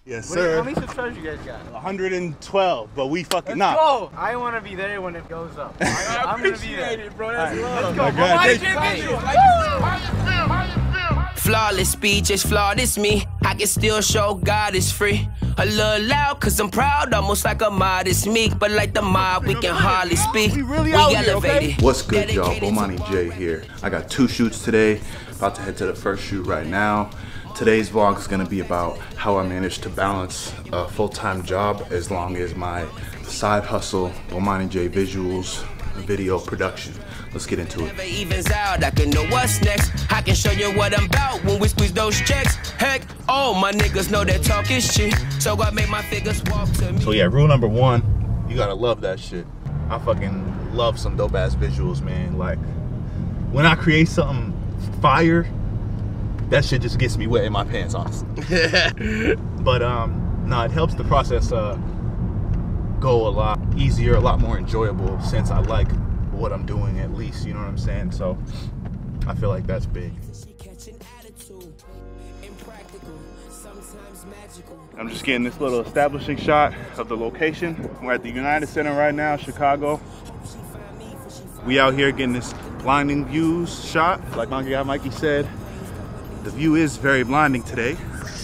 Yes, sir. How many subscribers you guys got? 112, but we fucking Let's go. I want to be there when it goes up. I'm gonna be there. It, bro. That's love. Let's go. Flawless speech is flawed, it's me. I can still show God is free. A little loud, cause I'm proud, almost like a modest meek. But like the mob, we can hardly speak. We elevated. What's good, y'all? Bomani J here. I got 2 shoots today. About to head to the first shoot right now. Today's vlog is gonna be about how I managed to balance a full-time job as long as my side hustle, Bomani J Visuals, video production. Let's get into it. Evens out, I can know what's next. I can show you what I'm about when we squeeze those checks. Heck, all my niggas know that talk is cheap. So I make my figures walk to me. So yeah, rule number 1, you gotta love that shit. I fucking love some dope ass visuals, man. Like, when I create something fire, that shit just gets me wet in my pants, honestly. But no, it helps the process go a lot easier, a lot more enjoyable, since I like what I'm doing, at least, you know what I'm saying? So I feel like that's big. I'm just getting this little establishing shot of the location. We're at the United Center right now, Chicago. We out here getting this blinding views shot. Like my guy Mikey said, the view is very blinding today.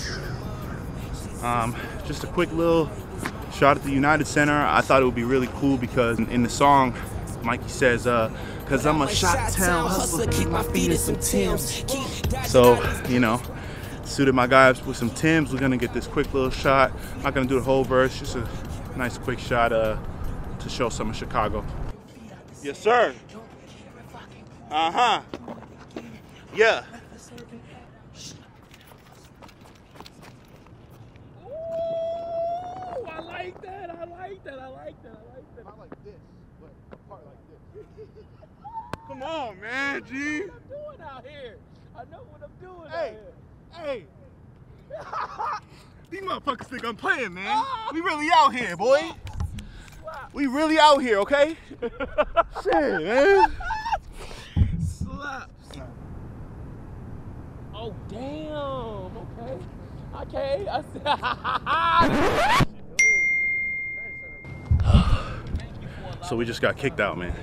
Just a quick little shot at the United Center. I thought it would be really cool because in the song, Mikey says, cause I'm a shot-town hustler, keep my feet in some Timbs. So, you know, suited my guys with some Timbs. We're gonna get this quick little shot. I'm not gonna do the whole verse, just a nice quick shot to show some of Chicago. Yes, sir. Uh-huh. Yeah. I like that. I like that. I like that. I like that. Not like this, but a part like this. Come on, man, G. What I'm doing out here? I know what I'm doing Hey, out here. hey. These motherfuckers think I'm playing, man. We really out here, boy. We really out here, okay? Shit, man. Slaps. Oh, damn. Okay. Okay. I see. So we just got kicked out, man.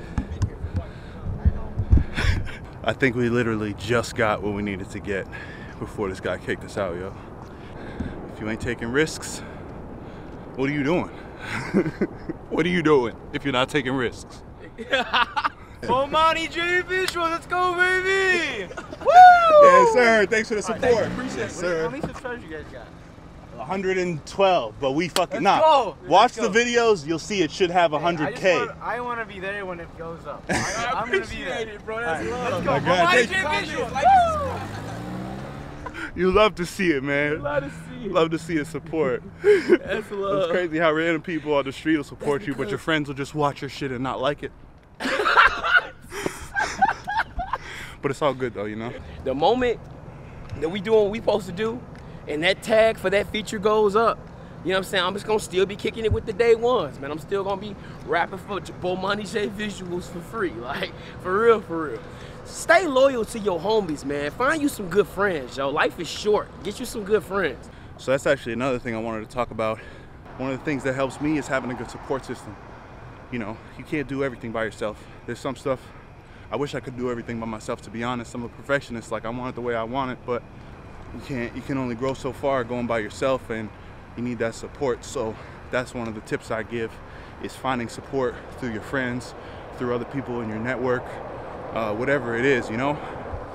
I think we literally just got what we needed to get before this guy kicked us out, yo. If you ain't taking risks, what are you doing? What are you doing if you're not taking risks? Bomani J Visual, let's go, baby! Woo! Yes, sir. Thanks for the support. Appreciate Yes, it. sir. How many subscribers you guys got? 112, but we fucking Let's go. Watch Let's the videos, you'll see it should have 100K. I want to be there when it goes up. I'm gonna be there. It, bro. That's love. Let's go. God, Bomani J Visual. You love to see it, man. Love to see it. Love to see it support. That's love. It's crazy how random people on the street will support you, but your friends will just watch your shit and not like it. But it's all good though, you know? The moment that we doing what we supposed to do, and that tag for that feature goes up, you know what I'm saying? I'm just gonna still be kicking it with the day ones, man. I'm still gonna be rapping for Bomani J Visuals for free, like, for real, for real. Stay loyal to your homies, man. Find you some good friends, yo. Life is short. Get you some good friends. So that's actually another thing I wanted to talk about. One of the things that helps me is having a good support system. You know, you can't do everything by yourself. There's some stuff, I wish I could do everything by myself, to be honest. I'm a perfectionist, like I want it the way I want it, but you can only grow so far going by yourself, and you need that support. So that's one of the tips I give, is finding support through your friends, through other people in your network, whatever it is, you know?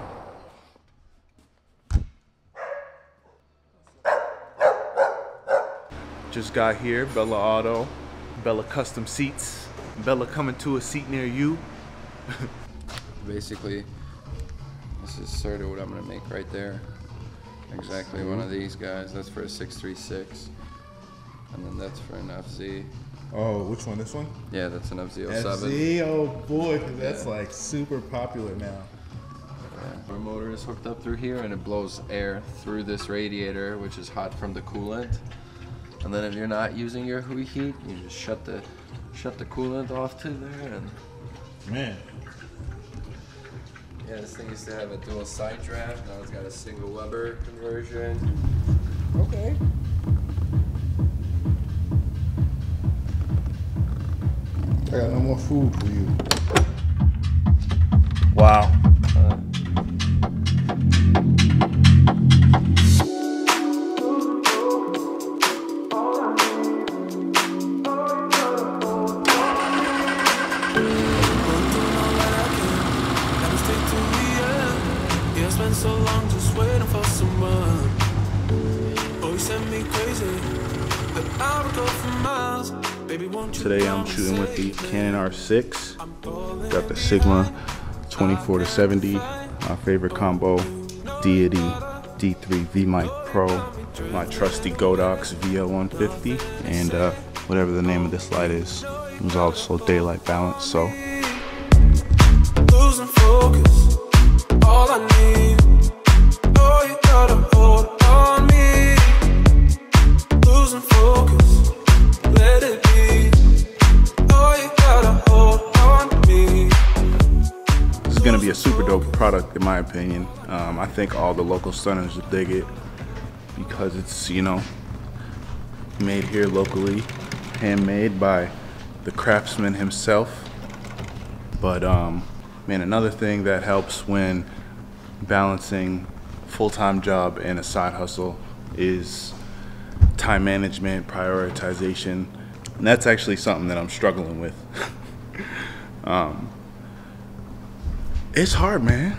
Just got here, Bella Auto, Bella Custom Seats, Bella coming to a seat near you. Basically, this is sort of what I'm gonna make right there. Exactly one of these guys. That's for a 636, and then that's for an FZ. Oh, which one? This one? Yeah, that's an FZ07. FZ, oh boy, that's like super popular now. Yeah. Our motor is hooked up through here, and it blows air through this radiator, which is hot from the coolant. And then if you're not using your heat, you just shut the coolant off to there, and man. Yeah, this thing used to have a dual side draft. Now it's got a single Weber conversion. Okay. more food for you. Wow. So long just waiting for someone. Oh, you sent me crazy, but I would go for miles. Baby, won't you? Today I'm shooting with the Canon R6. Got the Sigma 24-70. My favorite combo, Deity D3 V-Mic Pro. My trusty Godox VL150, and whatever the name of this light is. It was also daylight balance, so. Losing focus, all I need. Oh, you gotta hold on me. Losing focus, let it be. Oh, you gotta hold on me. This is gonna be a super dope product in my opinion. I think all the local stunners will dig it because it's, you know, made here locally, handmade by the craftsman himself. But man, another thing that helps when balancing full-time job and a side hustle is time management, prioritization, and that's actually something that I'm struggling with. It's hard, man.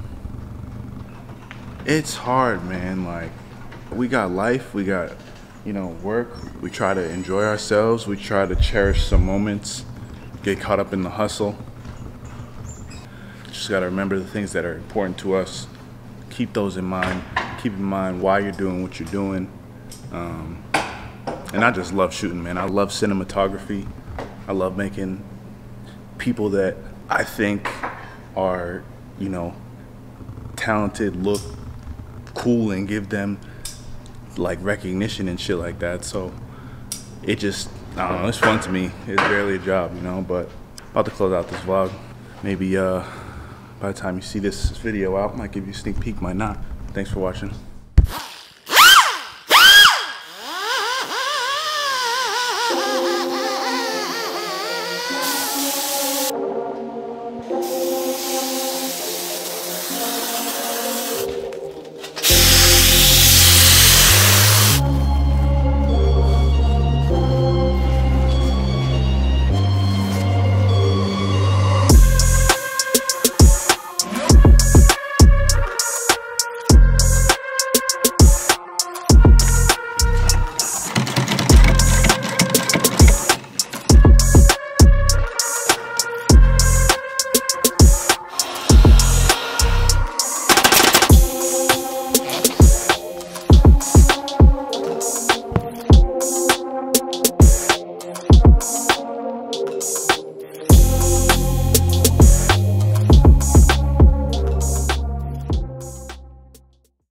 It's hard, man. Like, we got life, we got, you know, work. We try to enjoy ourselves. We try to cherish some moments, get caught up in the hustle. Just gotta remember the things that are important to us. Keep those in mind. Keep in mind why you're doing what you're doing. And I just love shooting, man. I love cinematography. I love making people that I think are, you know, talented look cool and give them like recognition and shit like that. So it just, I don't know, it's fun to me. It's barely a job, you know, but about to close out this vlog. Maybe by the time you see this video out, might give you a sneak peek, might not. Thanks for watching.